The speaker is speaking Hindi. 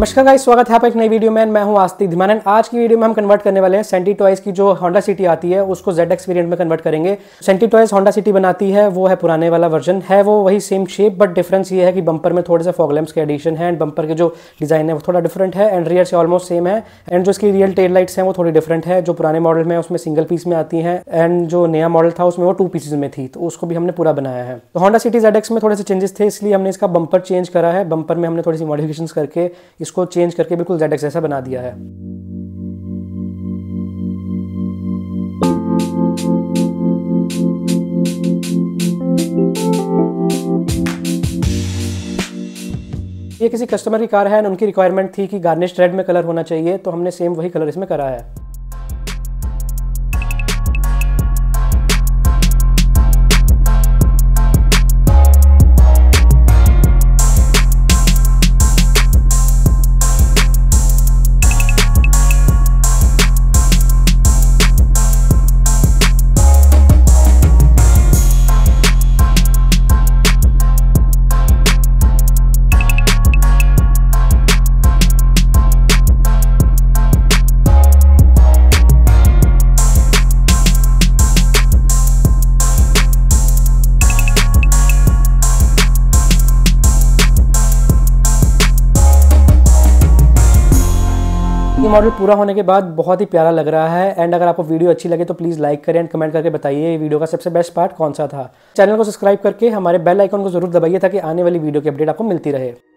नमस्कार गाइस, स्वागत है आपका एक नई वीडियो में। मैं हूं आस्तिक धीमानंद। आज की वीडियो में हम कन्वर्ट करने वाले हैं सेंटी टॉयज की जो होंडा सिटी आती है उसको ZX वेरिएंट में कन्वर्ट करेंगे। सेंटी टॉयज होंडा सिटी बनाती है वो है पुराने वाला वर्जन है, वो वही सेम शेप, बट डिफरेंस ये है कि बम्पर में थोड़े से फॉग लैंप्स के एडिशन है एंड बम्पर के जो डिजाइन है वो थोड़ा डिफरेंट है एंड रियर से ऑलमोस्ट सेम है एंड जो इसकी रियल टेल लाइट्स हैं वो थोड़ी डिफरेंट है। जो पुराने मॉडल में उसमें सिंगल पीस में आती हैं एंड जो नया मॉडल था उसमें वो 2 पीसेज में थी, तो उसको भी हमने पूरा बनाया है। तो होंडा सिटी ZX में थोड़े से चेंजेस थे, इसलिए हमने इसका बम्पर चेंज करा है। बम्पर में हमने थोड़ी सी मॉडिफिकेशंस करके इसको चेंज करके बिल्कुल ZX जैसा बना दिया है। ये किसी कस्टमर की कार है और उनकी रिक्वायरमेंट थी कि गार्निश रेड में कलर होना चाहिए, तो हमने सेम वही कलर इसमें करा है। ये मॉडल पूरा होने के बाद बहुत ही प्यारा लग रहा है एंड अगर आपको वीडियो अच्छी लगे तो प्लीज़ लाइक करें एंड कमेंट करके बताइए ये वीडियो का सबसे बेस्ट पार्ट कौन सा था। चैनल को सब्सक्राइब करके हमारे बेल आइकन को जरूर दबाइए ताकि आने वाली वीडियो की अपडेट आपको मिलती रहे।